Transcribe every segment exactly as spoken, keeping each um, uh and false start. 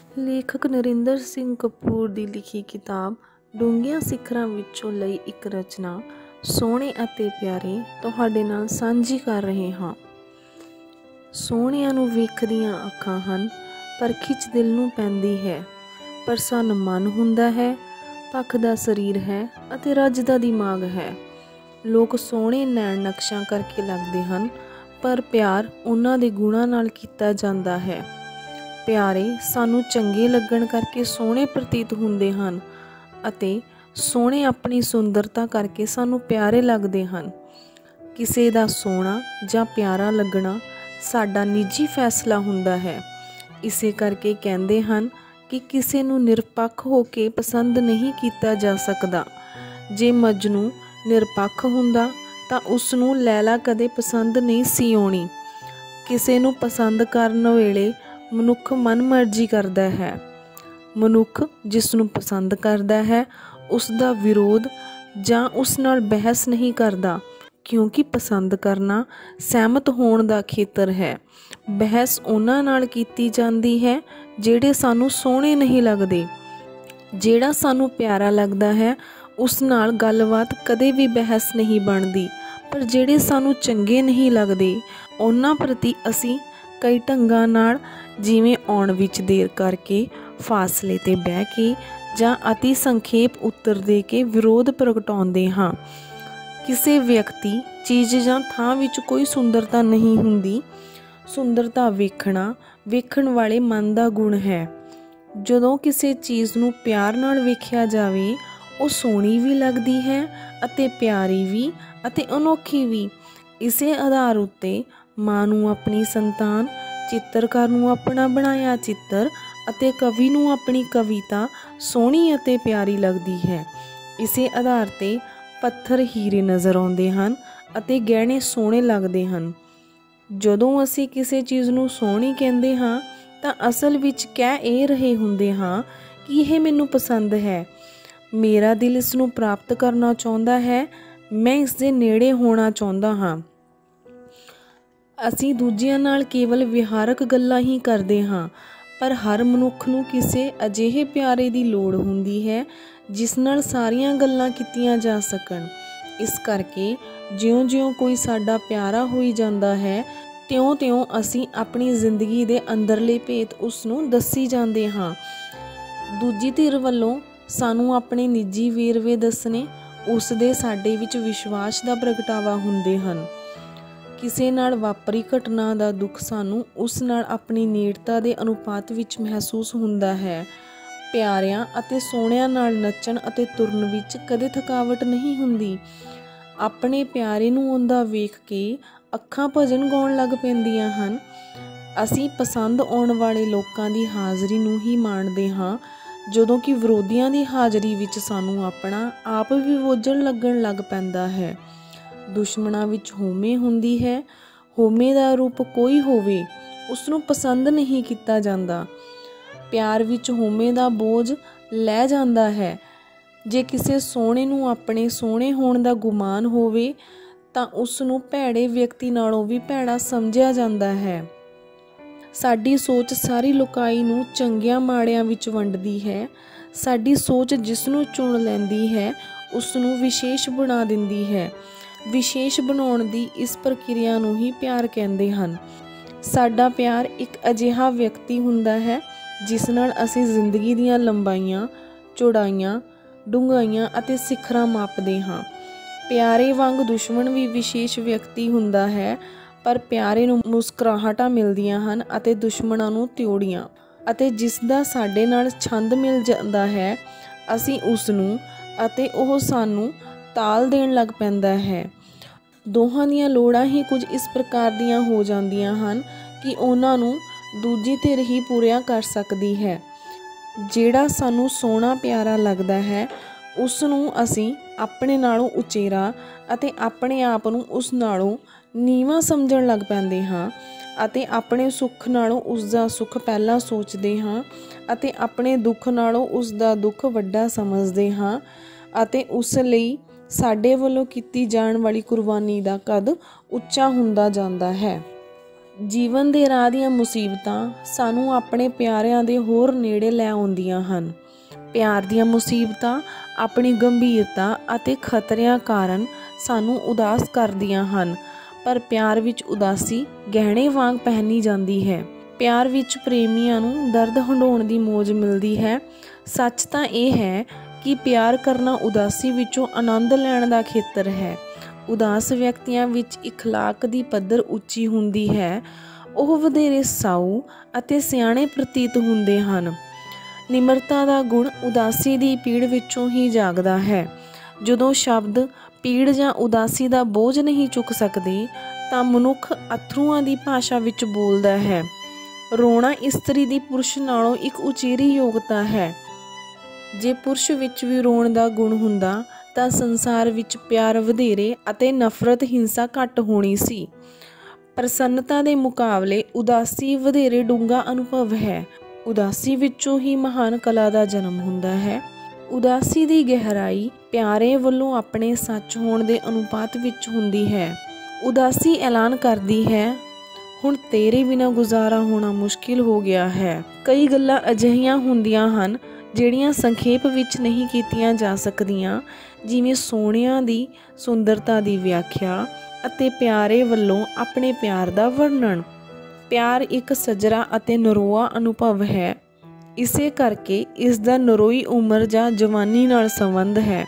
ਲੇਖਕ ਨਰਿੰਦਰ ਸਿੰਘ ਕਪੂਰ ਦੀ ਲਿਖੀ ਕਿਤਾਬ ਡੂੰਘੀਆਂ ਸਿਖਰਾਂ ਵਿੱਚੋਂ ਲਈ ਇੱਕ ਰਚਨਾ ਸੋਹਣੇ ਅਤੇ ਪਿਆਰੇ ਤੁਹਾਡੇ ਨਾਲ ਸਾਂਝੀ ਕਰ ਰਹੇ ਹਾਂ। ਸੋਹਣਿਆਂ ਨੂੰ ਵੇਖਦੀਆਂ ਅੱਖਾਂ ਹਨ, ਪਰ ਖਿੱਚ ਦਿਲ ਨੂੰ ਪੈਂਦੀ ਹੈ। ਪ੍ਰਸੰਨ ਮਨ ਹੁੰਦਾ ਹੈ, ਭਖਦਾ ਸਰੀਰ ਹੈ ਅਤੇ ਰੱਜਦਾ ਦਿਮਾਗ ਹੈ। ਲੋਕ ਸੋਹਣੇ ਨੈਣ ਨਕਸ਼ਾਂ ਕਰਕੇ ਲੱਗਦੇ ਹਨ, ਪਰ ਪਿਆਰ ਉਹਨਾਂ ਦੇ ਗੁਣਾਂ ਨਾਲ ਕੀਤਾ ਜਾਂਦਾ ਹੈ। ਪਿਆਰੇ ਸਾਨੂੰ ਚੰਗੇ ਲੱਗਣ ਕਰਕੇ ਸੋਹਣੇ ਪ੍ਰਤੀਤ ਹੁੰਦੇ ਹਨ ਅਤੇ ਸੋਹਣੇ ਆਪਣੀ ਸੁੰਦਰਤਾ ਕਰਕੇ ਸਾਨੂੰ ਪਿਆਰੇ ਲੱਗਦੇ ਹਨ। ਕਿਸੇ ਦਾ ਸੋਹਣਾ ਜਾਂ ਪਿਆਰਾ ਲੱਗਣਾ ਸਾਡਾ ਨਿੱਜੀ ਫੈਸਲਾ ਹੁੰਦਾ ਹੈ। ਇਸੇ ਕਰਕੇ ਕਹਿੰਦੇ ਹਨ ਕਿ ਕਿਸੇ ਨੂੰ ਨਿਰਪੱਖ ਹੋ ਕੇ ਪਸੰਦ ਨਹੀਂ ਕੀਤਾ ਜਾ ਸਕਦਾ। ਜੇ ਮਜਨੂੰ ਨਿਰਪੱਖ ਹੁੰਦਾ ਤਾਂ ਉਸ ਨੂੰ ਲੈਲਾ ਕਦੇ ਪਸੰਦ ਨਹੀਂ ਸੀ ਆਉਣੀ। ਕਿਸੇ ਨੂੰ ਪਸੰਦ ਕਰਨ ਵੇਲੇ ਮਨੁੱਖ ਮਨਮਰਜ਼ੀ ਕਰਦਾ ਹੈ। ਮਨੁੱਖ ਜਿਸ ਨੂੰ ਪਸੰਦ ਕਰਦਾ ਹੈ ਉਸ ਦਾ ਵਿਰੋਧ ਜਾਂ ਉਸ ਨਾਲ ਬਹਿਸ ਨਹੀਂ ਕਰਦਾ, ਕਿਉਂਕਿ ਪਸੰਦ ਕਰਨਾ ਸਹਿਮਤ ਹੋਣ ਦਾ ਖੇਤਰ ਹੈ। ਬਹਿਸ ਉਹਨਾਂ ਨਾਲ ਕੀਤੀ ਜਾਂਦੀ ਹੈ ਜਿਹੜੇ ਸਾਨੂੰ ਸੋਹਣੇ ਨਹੀਂ ਲੱਗਦੇ। ਜਿਹੜਾ ਸਾਨੂੰ ਪਿਆਰਾ ਲੱਗਦਾ ਹੈ ਉਸ ਨਾਲ ਗੱਲਬਾਤ ਕਦੇ ਵੀ ਬਹਿਸ ਨਹੀਂ ਬਣਦੀ, ਪਰ ਜਿਹੜੇ ਸਾਨੂੰ ਚੰਗੇ ਨਹੀਂ ਲੱਗਦੇ ਉਹਨਾਂ ਪ੍ਰਤੀ ਅਸੀਂ ਕਈ ਢੰਗਾਂ ਨਾਲ, ਜਿਵੇਂ ਆਉਣ ਵਿੱਚ ਦੇਰ ਕਰਕੇ, ਫਾਸਲੇ 'ਤੇ ਬਹਿ ਕੇ ਜਾਂ ਅਤੀ ਸੰਖੇਪ ਉੱਤਰ ਦੇ ਕੇ ਵਿਰੋਧ ਪ੍ਰਗਟਾਉਂਦੇ ਹਾਂ। ਕਿਸੇ ਵਿਅਕਤੀ, ਚੀਜ਼ ਜਾਂ ਥਾਂ ਵਿੱਚ ਕੋਈ ਸੁੰਦਰਤਾ ਨਹੀਂ ਹੁੰਦੀ। ਸੁੰਦਰਤਾ ਵੇਖਣਾ ਵੇਖਣ ਵਾਲੇ ਮਨ ਦਾ ਗੁਣ ਹੈ। ਜਦੋਂ ਕਿਸੇ ਚੀਜ਼ ਨੂੰ ਪਿਆਰ ਨਾਲ ਵੇਖਿਆ ਜਾਵੇ ਉਹ ਸੋਹਣੀ ਵੀ ਲੱਗਦੀ ਹੈ ਅਤੇ ਪਿਆਰੀ ਵੀ ਅਤੇ ਅਨੋਖੀ ਵੀ। ਇਸੇ ਆਧਾਰ ਉੱਤੇ ਮਾਂ ਨੂੰ ਆਪਣੀ ਸੰਤਾਨ, ਚਿੱਤਰਕਾਰ ਨੂੰ ਆਪਣਾ ਬਣਾਇਆ ਚਿੱਤਰ ਅਤੇ ਕਵੀ ਨੂੰ ਆਪਣੀ ਕਵਿਤਾ ਸੋਹਣੀ ਅਤੇ ਪਿਆਰੀ ਲੱਗਦੀ ਹੈ। ਇਸੇ ਆਧਾਰ 'ਤੇ ਪੱਥਰ ਹੀਰੇ ਨਜ਼ਰ ਆਉਂਦੇ ਹਨ ਅਤੇ ਗਹਿਣੇ ਸੋਹਣੇ ਲੱਗਦੇ ਹਨ। ਜਦੋਂ ਅਸੀਂ ਕਿਸੇ ਚੀਜ਼ ਨੂੰ ਸੋਹਣੀ ਕਹਿੰਦੇ ਹਾਂ ਤਾਂ ਅਸਲ ਵਿੱਚ ਕਹਿ ਇਹ ਰਹੇ ਹੁੰਦੇ ਹਾਂ ਕਿ ਇਹ ਮੈਨੂੰ ਪਸੰਦ ਹੈ, ਮੇਰਾ ਦਿਲ ਇਸ ਨੂੰ ਪ੍ਰਾਪਤ ਕਰਨਾ ਚਾਹੁੰਦਾ ਹੈ, ਮੈਂ ਇਸ ਦੇ ਨੇੜੇ ਹੋਣਾ ਚਾਹੁੰਦਾ ਹਾਂ। ਅਸੀਂ ਦੂਜਿਆਂ ਨਾਲ ਕੇਵਲ ਵਿਹਾਰਕ ਗੱਲਾਂ ਹੀ ਕਰਦੇ ਹਾਂ, ਪਰ ਹਰ ਮਨੁੱਖ ਨੂੰ ਕਿਸੇ ਅਜਿਹੇ ਪਿਆਰੇ ਦੀ ਲੋੜ ਹੁੰਦੀ ਹੈ ਜਿਸ ਨਾਲ ਸਾਰੀਆਂ ਗੱਲਾਂ ਕੀਤੀਆਂ ਜਾ ਸਕਣ। ਇਸ ਕਰਕੇ ਜਿਉਂ-ਜਿਉਂ ਕੋਈ ਸਾਡਾ ਪਿਆਰਾ ਹੋਈ ਜਾਂਦਾ ਹੈ, ਤਿਉਂ-ਤਿਉਂ ਅਸੀਂ ਆਪਣੀ ਜ਼ਿੰਦਗੀ ਦੇ ਅੰਦਰਲੇ ਭੇਤ ਉਸ ਨੂੰ ਦੱਸੀ ਜਾਂਦੇ ਹਾਂ। ਦੂਜੀ ਧਿਰ ਵੱਲੋਂ ਸਾਨੂੰ ਆਪਣੇ ਨਿੱਜੀ ਵੇਰਵੇ ਦੱਸਣੇ ਉਸ ਦੇ ਸਾਡੇ ਵਿੱਚ ਵਿਸ਼ਵਾਸ ਦਾ ਪ੍ਰਗਟਾਵਾ ਹੁੰਦੇ ਹਨ। ਕਿਸੇ ਨਾਲ ਵਾਪਰੀ ਘਟਨਾ ਦਾ ਦੁੱਖ ਸਾਨੂੰ ਉਸ ਨਾਲ ਆਪਣੀ ਨੇੜਤਾ ਦੇ ਅਨੁਪਾਤ ਵਿੱਚ ਮਹਿਸੂਸ ਹੁੰਦਾ ਹੈ। ਪਿਆਰਿਆਂ ਅਤੇ ਸੋਹਣਿਆਂ ਨਾਲ ਨੱਚਣ ਅਤੇ ਤੁਰਨ ਵਿੱਚ ਕਦੇ ਥਕਾਵਟ ਨਹੀਂ ਹੁੰਦੀ। ਆਪਣੇ ਪਿਆਰੇ ਨੂੰ ਆਉਂਦਾ ਵੇਖ ਕੇ ਅੱਖਾਂ ਭਜਨ ਗਾਉਣ ਲੱਗ ਪੈਂਦੀਆਂ ਹਨ। ਅਸੀਂ ਪਸੰਦ ਆਉਣ ਵਾਲੇ ਲੋਕਾਂ ਦੀ ਹਾਜ਼ਰੀ ਨੂੰ ਹੀ ਮਾਣਦੇ ਹਾਂ, ਜਦੋਂ ਕਿ ਵਿਰੋਧੀਆਂ ਦੀ ਹਾਜ਼ਰੀ ਵਿੱਚ ਸਾਨੂੰ ਆਪਣਾ ਆਪ ਵੀ ਬੋਝਣ ਲੱਗਣ ਲੱਗ ਪੈਂਦਾ ਹੈ। ਦੁਸ਼ਮਣਾਂ ਵਿੱਚ ਹਉਮੈ ਹੁੰਦੀ ਹੈ। ਹਉਮੈ ਦਾ ਰੂਪ ਕੋਈ ਹੋਵੇ ਉਸ ਨੂੰ ਪਸੰਦ ਨਹੀਂ ਕੀਤਾ ਜਾਂਦਾ। ਪਿਆਰ ਵਿੱਚ ਹਉਮੈ ਦਾ ਬੋਝ ਲੈ ਜਾਂਦਾ ਹੈ। ਜੇ ਕਿਸੇ ਸੋਹਣੇ ਨੂੰ ਆਪਣੇ ਸੋਹਣੇ ਹੋਣ ਦਾ ਗੁਮਾਨ ਹੋਵੇ ਤਾਂ ਉਸ ਨੂੰ ਭੈੜੇ ਵਿਅਕਤੀ ਨਾਲੋਂ ਵੀ ਭੈੜਾ ਸਮਝਿਆ ਜਾਂਦਾ ਹੈ। ਸਾਡੀ ਸੋਚ ਸਾਰੀ ਲੋਕਾਈ ਨੂੰ ਚੰਗਿਆਂ ਮਾੜਿਆਂ ਵਿੱਚ ਵੰਡਦੀ ਹੈ। ਸਾਡੀ ਸੋਚ ਜਿਸ ਨੂੰ ਚੁਣ ਲੈਂਦੀ ਹੈ ਉਸ ਨੂੰ ਵਿਸ਼ੇਸ਼ ਬਣਾ ਦਿੰਦੀ ਹੈ। ਵਿਸ਼ੇਸ਼ ਬਣਾਉਣ ਦੀ ਇਸ ਪ੍ਰਕਿਰਿਆ ਨੂੰ ਹੀ ਪਿਆਰ ਕਹਿੰਦੇ ਹਨ। ਸਾਡਾ ਪਿਆਰ ਇੱਕ ਅਜਿਹਾ ਵਿਅਕਤੀ ਹੁੰਦਾ ਹੈ ਜਿਸ ਨਾਲ ਅਸੀਂ ਜ਼ਿੰਦਗੀ ਦੀਆਂ ਲੰਬਾਈਆਂ, ਚੌੜਾਈਆਂ, ਡੂੰਘਾਈਆਂ ਅਤੇ ਸਿਖਰਾਂ ਮਾਪਦੇ ਹਾਂ। ਪਿਆਰੇ ਵਾਂਗ ਦੁਸ਼ਮਣ ਵੀ ਵਿਸ਼ੇਸ਼ ਵਿਅਕਤੀ ਹੁੰਦਾ ਹੈ, ਪਰ ਪਿਆਰੇ ਨੂੰ ਮੁਸਕਰਾਹਟਾਂ ਮਿਲਦੀਆਂ ਹਨ ਅਤੇ ਦੁਸ਼ਮਣਾਂ ਨੂੰ ਤਿਉੜੀਆਂ। ਅਤੇ ਜਿਸ ਦਾ ਸਾਡੇ ਨਾਲ ਛੰਦ ਮਿਲ ਜਾਂਦਾ ਹੈ ਅਸੀਂ ਉਸ ਨੂੰ ਅਤੇ ਉਹ ਸਾਨੂੰ ਤਾਲ ਦੇਣ ਲੱਗ ਪੈਂਦਾ ਹੈ। ਦੋਹਾਂ ਦੀਆਂ ਲੋੜਾਂ ਹੀ ਕੁਝ ਇਸ ਪ੍ਰਕਾਰ ਦੀਆਂ ਹੋ ਜਾਂਦੀਆਂ ਹਨ ਕਿ ਉਹਨਾਂ ਨੂੰ ਦੂਜੀ ਧਿਰ ਹੀ ਪੂਰੀਆਂ ਕਰ ਸਕਦੀ ਹੈ। ਜਿਹੜਾ ਸਾਨੂੰ ਸੋਹਣਾ ਪਿਆਰਾ ਲੱਗਦਾ ਹੈ ਉਸ ਨੂੰ ਅਸੀਂ ਆਪਣੇ ਨਾਲੋਂ ਉਚੇਰਾ ਅਤੇ ਆਪਣੇ ਆਪ ਨੂੰ ਉਸ ਨਾਲੋਂ ਨੀਵਾਂ ਸਮਝਣ ਲੱਗ ਪੈਂਦੇ ਹਾਂ ਅਤੇ ਆਪਣੇ ਸੁੱਖ ਨਾਲੋਂ ਉਸ ਦਾ ਸੁੱਖ ਪਹਿਲਾਂ ਸੋਚਦੇ ਹਾਂ ਅਤੇ ਆਪਣੇ ਦੁੱਖ ਨਾਲੋਂ ਉਸ ਦਾ ਦੁੱਖ ਵੱਡਾ ਸਮਝਦੇ ਹਾਂ ਅਤੇ ਉਸ ਲਈ ਸਾਡੇ ਵੱਲੋਂ ਕੀਤੀ ਜਾਣ ਵਾਲੀ ਕੁਰਬਾਨੀ ਦਾ ਕੱਦ ਉੱਚਾ ਹੁੰਦਾ ਜਾਂਦਾ ਹੈ। ਜੀਵਨ ਦੇ ਰਾਹ ਦੀਆਂ ਮੁਸੀਬਤਾਂ ਸਾਨੂੰ ਆਪਣੇ ਪਿਆਰਿਆਂ ਦੇ ਹੋਰ ਨੇੜੇ ਲੈ ਆਉਂਦੀਆਂ ਹਨ। ਪਿਆਰ ਦੀਆਂ ਮੁਸੀਬਤਾਂ ਆਪਣੀ ਗੰਭੀਰਤਾ ਅਤੇ ਖਤਰਿਆਂ ਕਾਰਨ ਸਾਨੂੰ ਉਦਾਸ ਕਰਦੀਆਂ ਹਨ, ਪਰ ਪਿਆਰ ਵਿੱਚ ਉਦਾਸੀ ਗਹਿਣੇ ਵਾਂਗ ਪਹਿਨੀ ਜਾਂਦੀ ਹੈ। ਪਿਆਰ ਵਿੱਚ ਪ੍ਰੇਮੀਆਂ ਨੂੰ ਦਰਦ ਹੰਢਾਉਣ ਦੀ ਮੌਜ ਮਿਲਦੀ ਹੈ। ਸੱਚ ਤਾਂ ਇਹ ਹੈ ਕਿ ਪਿਆਰ ਕਰਨਾ ਉਦਾਸੀ ਵਿੱਚੋਂ ਆਨੰਦ ਲੈਣ ਦਾ ਖੇਤਰ ਹੈ। ਉਦਾਸ ਵਿਅਕਤੀਆਂ ਵਿੱਚ ਇਖਲਾਕ ਦੀ ਪੱਧਰ ਉੱਚੀ ਹੁੰਦੀ ਹੈ। ਉਹ ਵਧੇਰੇ ਸਾਊ ਅਤੇ ਸਿਆਣੇ ਪ੍ਰਤੀਤ ਹੁੰਦੇ ਹਨ। ਨਿਮਰਤਾ ਦਾ ਗੁਣ ਉਦਾਸੀ ਦੀ ਪੀੜ ਵਿੱਚੋਂ ਹੀ ਜਾਗਦਾ ਹੈ। ਜਦੋਂ ਸ਼ਬਦ ਪੀੜ ਜਾਂ ਉਦਾਸੀ ਦਾ ਬੋਝ ਨਹੀਂ ਚੁੱਕ ਸਕਦੇ ਤਾਂ ਮਨੁੱਖ ਅਥਰੂਆਂ ਦੀ ਭਾਸ਼ਾ ਵਿੱਚ ਬੋਲਦਾ ਹੈ। ਰੋਣਾ ਇਸਤਰੀ ਦੀ ਪੁਰਸ਼ ਨਾਲੋਂ ਇੱਕ ਉਚੇਰੀ ਯੋਗਤਾ ਹੈ। ਜੇ ਪੁਰਸ਼ ਵਿੱਚ ਵੀ ਰੋਣ ਦਾ ਗੁਣ ਹੁੰਦਾ ਤਾਂ ਸੰਸਾਰ ਵਿੱਚ ਪਿਆਰ ਵਧੇਰੇ ਅਤੇ ਨਫ਼ਰਤ ਹਿੰਸਾ ਘੱਟ ਹੋਣੀ ਸੀ। ਪ੍ਰਸੰਨਤਾ ਦੇ ਮੁਕਾਬਲੇ ਉਦਾਸੀ ਵਧੇਰੇ ਡੂੰਘਾ ਅਨੁਭਵ ਹੈ। ਉਦਾਸੀ ਵਿੱਚੋਂ ਹੀ ਮਹਾਨ ਕਲਾ ਦਾ ਜਨਮ ਹੁੰਦਾ ਹੈ। ਉਦਾਸੀ ਦੀ ਗਹਿਰਾਈ ਪਿਆਰੇ ਵੱਲੋਂ ਆਪਣੇ ਸੱਚ ਹੋਣ ਦੇ ਅਨੁਪਾਤ ਵਿੱਚ ਹੁੰਦੀ ਹੈ। ਉਦਾਸੀ ਐਲਾਨ ਕਰਦੀ ਹੈ, ਹੁਣ ਤੇਰੇ ਬਿਨਾਂ ਗੁਜ਼ਾਰਾ ਹੋਣਾ ਮੁਸ਼ਕਿਲ ਹੋ ਗਿਆ ਹੈ। ਕਈ ਗੱਲਾਂ ਅਜਿਹੀਆਂ ਹੁੰਦੀਆਂ ਹਨ ਜਿਹੜੀਆਂ ਸੰਖੇਪ ਵਿੱਚ ਨਹੀਂ ਕੀਤੀਆਂ ਜਾ ਸਕਦੀਆਂ, ਜਿਵੇਂ ਸੋਹਣਿਆਂ ਦੀ ਸੁੰਦਰਤਾ ਦੀ ਵਿਆਖਿਆ ਅਤੇ ਪਿਆਰੇ ਵੱਲੋਂ ਆਪਣੇ ਪਿਆਰ ਦਾ ਵਰਣਨ। ਪਿਆਰ ਇੱਕ ਸਜਰਾ ਅਤੇ ਨਰੋਆ ਅਨੁਭਵ ਹੈ। ਇਸੇ ਕਰਕੇ ਇਸ ਦਾ ਨਰੋਈ ਉਮਰ ਜਾਂ ਜਵਾਨੀ ਨਾਲ ਸੰਬੰਧ ਹੈ।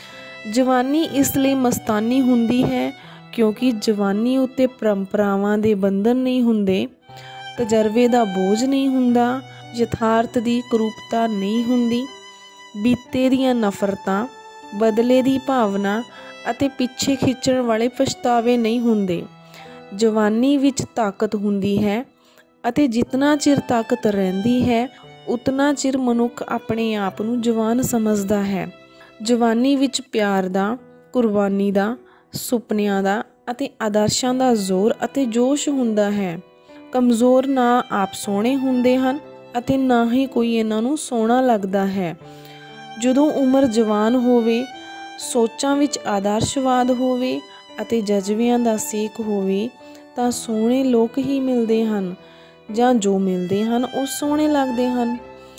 ਜਵਾਨੀ ਇਸ ਲਈ ਮਸਤਾਨੀ ਹੁੰਦੀ ਹੈ ਕਿਉਂਕਿ ਜਵਾਨੀ ਉੱਤੇ ਪਰੰਪਰਾਵਾਂ ਦੇ ਬੰਧਨ ਨਹੀਂ ਹੁੰਦੇ, ਤਜਰਬੇ ਦਾ ਬੋਝ ਨਹੀਂ ਹੁੰਦਾ, ਯਥਾਰਥ ਦੀ ਕਰੂਪਤਾ ਨਹੀਂ ਹੁੰਦੀ, ਬੀਤੇ ਦੀਆਂ ਨਫ਼ਰਤਾਂ, ਬਦਲੇ ਦੀ ਭਾਵਨਾ ਅਤੇ ਪਿੱਛੇ ਖਿੱਚਣ ਵਾਲੇ ਪਛਤਾਵੇ ਨਹੀਂ ਹੁੰਦੇ। ਜਵਾਨੀ ਵਿੱਚ ਤਾਕਤ ਹੁੰਦੀ ਹੈ ਅਤੇ ਜਿਤਨਾ ਚਿਰ ਤਾਕਤ ਰਹਿੰਦੀ ਹੈ ਉਤਨਾ ਚਿਰ ਮਨੁੱਖ ਆਪਣੇ ਆਪ ਨੂੰ ਜਵਾਨ ਸਮਝਦਾ ਹੈ। ਜਵਾਨੀ ਵਿੱਚ ਪਿਆਰ ਦਾ, ਕੁਰਬਾਨੀ ਦਾ, ਸੁਪਨਿਆਂ ਦਾ ਅਤੇ ਆਦਰਸ਼ਾਂ ਦਾ ਜ਼ੋਰ ਅਤੇ ਜੋਸ਼ ਹੁੰਦਾ ਹੈ। ਕਮਜ਼ੋਰ ਨਾ ਆਪ ਸੋਹਣੇ ਹੁੰਦੇ ਹਨ ਅਤੇ ਨਾ ਹੀ ਕੋਈ ਇਹਨਾਂ ਨੂੰ ਸੋਹਣਾ ਲੱਗਦਾ ਹੈ। ਜਦੋਂ ਉਮਰ ਜਵਾਨ ਹੋਵੇ, ਸੋਚਾਂ ਵਿੱਚ ਆਦਰਸ਼ਵਾਦ ਹੋਵੇ ਅਤੇ ਜਜ਼ਬਿਆਂ ਦਾ ਸੇਕ ਹੋਵੇ ਤਾਂ ਸੋਹਣੇ ਲੋਕ ਹੀ ਮਿਲਦੇ ਹਨ ਜਾਂ ਜੋ ਮਿਲਦੇ ਹਨ ਉਹ ਸੋਹਣੇ ਲੱਗਦੇ ਹਨ।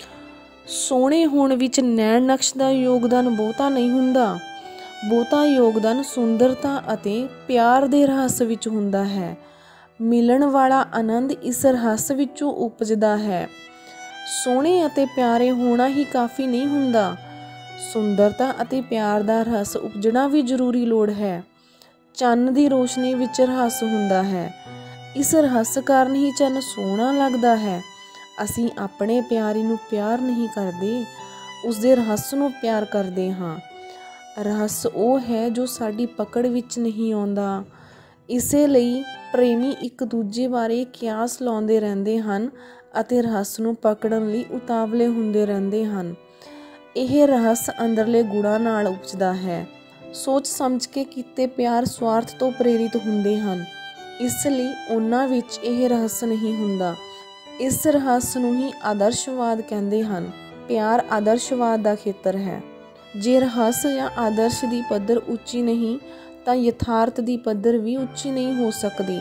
ਸੋਹਣੇ ਹੋਣ ਵਿੱਚ ਨੈਣ ਨਕਸ਼ ਦਾ ਯੋਗਦਾਨ ਬਹੁਤਾ ਨਹੀਂ ਹੁੰਦਾ। ਬਹੁਤਾ ਯੋਗਦਾਨ ਸੁੰਦਰਤਾ ਅਤੇ ਪਿਆਰ ਦੇ ਰਹੱਸ ਵਿੱਚ ਹੁੰਦਾ ਹੈ। ਮਿਲਣ ਵਾਲਾ ਆਨੰਦ ਇਸ ਰਹੱਸ ਵਿੱਚੋਂ ਉਪਜਦਾ ਹੈ। ਸੋਹਣੇ ਅਤੇ ਪਿਆਰੇ ਹੋਣਾ ਹੀ ਕਾਫੀ ਨਹੀਂ ਹੁੰਦਾ। ਸੁੰਦਰਤਾ ਅਤੇ ਪਿਆਰ ਦਾ ਰਹੱਸ ਉਪਜਣਾ ਵੀ ਜ਼ਰੂਰੀ ਲੋੜ ਹੈ। ਚੰਨ ਦੀ ਰੋਸ਼ਨੀ ਵਿੱਚ ਰਹੱਸ ਹੁੰਦਾ ਹੈ। ਇਸ ਰਹੱਸ ਕਾਰਨ ਹੀ ਚੰਨ ਸੋਹਣਾ ਲੱਗਦਾ ਹੈ। ਅਸੀਂ ਆਪਣੇ ਪਿਆਰੀ ਨੂੰ ਪਿਆਰ ਨਹੀਂ ਕਰਦੇ, ਉਸਦੇ ਰਹੱਸ ਨੂੰ ਪਿਆਰ ਕਰਦੇ ਹਾਂ। ਰਹੱਸ ਉਹ ਹੈ ਜੋ ਸਾਡੀ ਪਕੜ ਵਿੱਚ ਨਹੀਂ ਆਉਂਦਾ। ਇਸੇ ਲਈ ਪ੍ਰੇਮੀ ਇੱਕ ਦੂਜੇ ਬਾਰੇ ਕਿਆਸ ਲਾਉਂਦੇ ਰਹਿੰਦੇ ਹਨ ਅਤੇ ਰਹੱਸ ਨੂੰ ਪਕੜਨ ਲਈ ਉਤਾਵਲੇ ਹੁੰਦੇ ਰਹਿੰਦੇ ਹਨ। ਇਹ ਰਹੱਸ ਅੰਦਰਲੇ ਗੁਣਾਂ ਨਾਲ ਉਪਜਦਾ ਹੈ। ਸੋਚ ਸਮਝ ਕੇ ਕੀਤੇ ਪਿਆਰ ਸਵਾਰਥ ਤੋਂ ਪ੍ਰੇਰਿਤ ਹੁੰਦੇ ਹਨ, ਇਸ ਲਈ ਉਹਨਾਂ ਵਿੱਚ ਇਹ ਰਹੱਸ ਨਹੀਂ ਹੁੰਦਾ। ਇਸ ਰਹੱਸ ਨੂੰ ਹੀ ਆਦਰਸ਼ਵਾਦ ਕਹਿੰਦੇ ਹਨ। ਪਿਆਰ ਆਦਰਸ਼ਵਾਦ ਦਾ ਖੇਤਰ ਹੈ। ਜੇ ਰਹੱਸ ਜਾਂ ਆਦਰਸ਼ ਦੀ ਪੱਧਰ ਉੱਚੀ ਨਹੀਂ ਤਾਂ ਯਥਾਰਥ ਦੀ ਪੱਧਰ ਵੀ ਉੱਚੀ ਨਹੀਂ ਹੋ ਸਕਦੀ।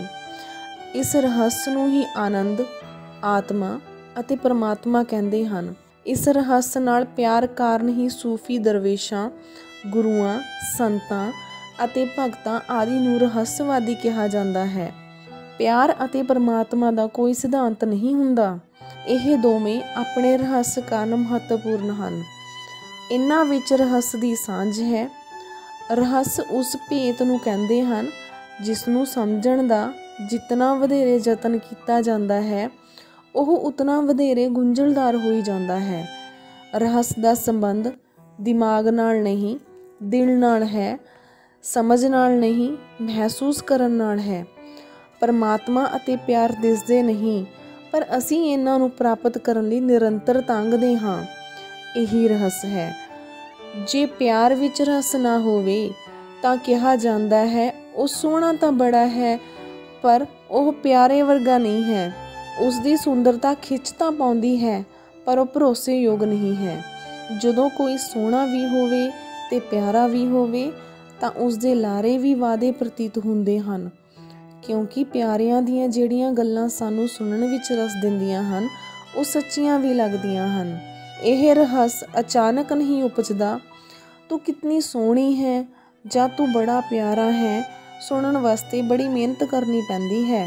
ਇਸ ਰਹੱਸ ਨੂੰ ਹੀ ਆਨੰਦ, ਆਤਮਾ ਅਤੇ ਪਰਮਾਤਮਾ ਕਹਿੰਦੇ ਹਨ। ਇਸ ਰਹੱਸ ਨਾਲ ਪਿਆਰ ਕਾਰਨ ਹੀ ਸੂਫੀ ਦਰਵੇਸ਼ਾਂ, ਗੁਰੂਆਂ, ਸੰਤਾਂ ਅਤੇ ਭਗਤਾਂ ਆਦਿ ਨੂੰ ਰਹੱਸਵਾਦੀ ਕਿਹਾ ਜਾਂਦਾ ਹੈ। ਪਿਆਰ ਅਤੇ ਪਰਮਾਤਮਾ ਦਾ ਕੋਈ ਸਿਧਾਂਤ ਨਹੀਂ ਹੁੰਦਾ। ਇਹ ਦੋਵੇਂ ਆਪਣੇ ਰਹੱਸ ਕਾਰਨ ਮਹੱਤਵਪੂਰਨ ਹਨ। ਇਹਨਾਂ ਵਿੱਚ ਰਹੱਸ ਦੀ ਸਾਂਝ ਹੈ। ਰਹੱਸ ਉਸ ਭੇਤ ਨੂੰ ਕਹਿੰਦੇ ਹਨ ਜਿਸ ਨੂੰ ਸਮਝਣ ਦਾ ਜਿਤਨਾ ਵਧੇਰੇ ਯਤਨ ਕੀਤਾ ਜਾਂਦਾ ਹੈ ਉਹ ਉਤਨਾ ਵਧੇਰੇ ਗੁੰਝਲਦਾਰ ਹੋਈ ਜਾਂਦਾ ਹੈ। ਰਹੱਸ ਦਾ ਸੰਬੰਧ ਦਿਮਾਗ ਨਾਲ ਨਹੀਂ, ਦਿਲ ਨਾਲ ਹੈ, ਸਮਝ ਨਾਲ ਨਹੀਂ, ਮਹਿਸੂਸ ਕਰਨ ਨਾਲ ਹੈ। ਪਰਮਾਤਮਾ ਅਤੇ ਪਿਆਰ ਦਿਸਦੇ ਨਹੀਂ, ਪਰ ਅਸੀਂ ਇਹਨਾਂ ਨੂੰ ਪ੍ਰਾਪਤ ਕਰਨ ਲਈ ਨਿਰੰਤਰ ਤੰਗਦੇ ਹਾਂ। ਇਹੀ ਰਹੱਸ ਹੈ। ਜੇ ਪਿਆਰ ਵਿੱਚ ਰਸ ਨਾ ਹੋਵੇ ਤਾਂ ਕਿਹਾ ਜਾਂਦਾ ਹੈ ਉਹ ਸੋਹਣਾ ਤਾਂ ਬੜਾ ਹੈ ਪਰ ਉਹ ਪਿਆਰੇ ਵਰਗਾ ਨਹੀਂ ਹੈ। ਉਸ ਦੀ ਸੁੰਦਰਤਾ ਖਿੱਚ ਤਾਂ ਪਾਉਂਦੀ ਹੈ ਪਰ ਉਹ ਭਰੋਸੇਯੋਗ ਨਹੀਂ ਹੈ। ਜਦੋਂ ਕੋਈ ਸੋਹਣਾ ਵੀ ਹੋਵੇ ਤੇ ਪਿਆਰਾ ਵੀ ਹੋਵੇ ਤਾਂ ਉਸ ਦੇ ਲਾਰੇ ਵੀ ਵਾਅਦੇ ਪ੍ਰਤੀਤ ਹੁੰਦੇ ਹਨ। क्योंकि प्यारिਆਂ ਦੀਆਂ ਜਿਹੜੀਆਂ ਗੱਲਾਂ ਸਾਨੂੰ ਸੁਣਨ ਵਿੱਚ ਰਸ ਦਿੰਦੀਆਂ ਹਨ ਉਹ ਸੱਚੀਆਂ ਵੀ ਲੱਗਦੀਆਂ ਹਨ। ਇਹ ਰਹੱਸ ਅਚਾਨਕ ਨਹੀਂ ਉਪਜਦਾ। ਤੂੰ ਕਿਤਨੀ ਸੋਹਣੀ ਹੈ ਜਾਂ ਤੂੰ ਬੜਾ ਪਿਆਰਾ ਹੈ ਸੁਣਨ ਵਾਸਤੇ ਬੜੀ ਮਿਹਨਤ ਕਰਨੀ ਪੈਂਦੀ ਹੈ।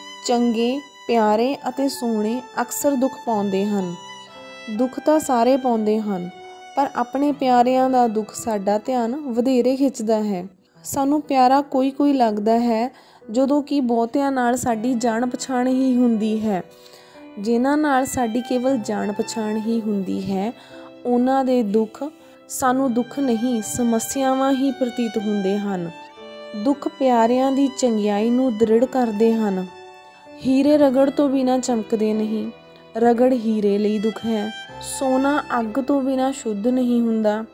ਚੰਗੇ, ਪਿਆਰੇ ਅਤੇ ਸੋਹਣੇ ਅਕਸਰ ਦੁੱਖ ਪਾਉਂਦੇ ਹਨ। ਦੁੱਖ ਤਾਂ ਸਾਰੇ ਪਾਉਂਦੇ ਹਨ, ਪਰ ਆਪਣੇ ਪਿਆਰਿਆਂ ਦਾ ਦੁੱਖ ਸਾਡਾ ਧਿਆਨ ਵਧੇਰੇ ਖਿੱਚਦਾ ਹੈ। ਸਾਨੂੰ ਪਿਆਰਾ ਕੋਈ ਕੋਈ ਲੱਗਦਾ ਹੈ ਜਦੋਂ ਕਿ ਬਹੁਤਿਆਂ ਨਾਲ ਸਾਡੀ ਜਾਣ ਪਛਾਣ ਹੀ ਹੁੰਦੀ ਹੈ। ਜਿਨ੍ਹਾਂ ਨਾਲ ਸਾਡੀ ਕੇਵਲ ਜਾਣ ਪਛਾਣ ਹੀ ਹੁੰਦੀ ਹੈ ਉਹਨਾਂ ਦੇ ਦੁੱਖ ਸਾਨੂੰ ਦੁੱਖ ਨਹੀਂ ਸਮੱਸਿਆਵਾਂ ਹੀ ਪ੍ਰਤੀਤ ਹੁੰਦੇ ਹਨ। ਦੁੱਖ ਪਿਆਰਿਆਂ ਦੀ ਚੰਗਿਆਈ ਨੂੰ ਦ੍ਰਿੜ ਕਰਦੇ ਹਨ। ਹੀਰੇ ਰਗੜ ਤੋਂ ਬਿਨਾਂ ਚਮਕਦੇ ਨਹੀਂ। ਰਗੜ ਹੀਰੇ ਲਈ ਦੁੱਖ ਹੈ। ਸੋਨਾ ਅੱਗ ਤੋਂ ਬਿਨਾਂ ਸ਼ੁੱਧ ਨਹੀਂ ਹੁੰਦਾ।